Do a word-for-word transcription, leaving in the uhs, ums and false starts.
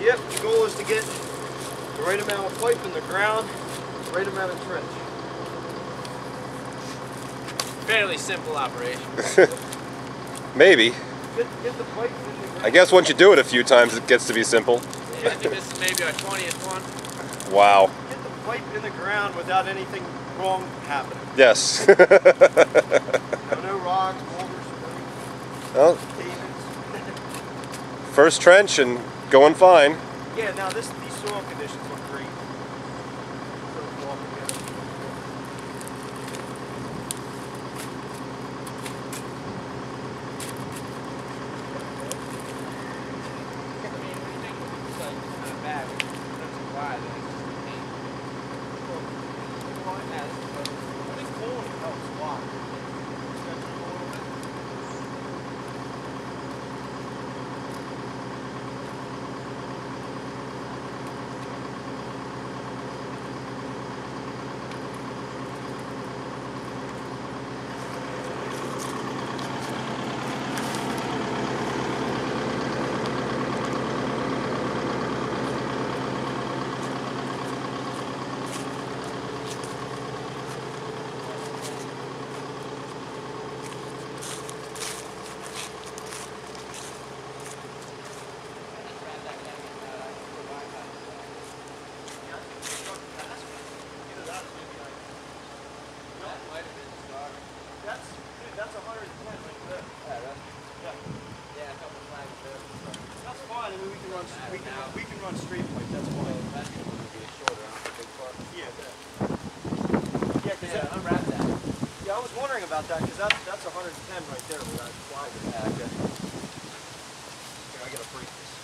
Yep, the goal is to get the right amount of pipe in the ground, the right amount of trench. Fairly simple operation. Maybe. Get, get the pipe in the ground. I guess once you do it a few times, it gets to be simple. Yeah, I think this is maybe our twentieth one. Wow. Get the pipe in the ground without anything wrong happening. Yes. No, no rocks, boulders, Well, pavements. first trench and going fine. Yeah, now this, these soil conditions look great. So it's all together. I mean, when you think it's like kind of bad, when you don't see why, then it's just pain. Well, yeah, this is good. I think cooling helps a lot. Stretch it a little bit. That's, dude, that's one hundred ten right there. Yeah, that's, Yeah. yeah, a couple flags there. That's fine. I mean, we can run, we can, we can run straight pipe. That's fine. That's going to be shorter on the big part. Yeah. Yeah. Yeah, cause Yeah, that, unwrap that. yeah, I was wondering about that because that's that's one hundred ten right there where that flag is. Yeah, okay. Here, I gotta break this.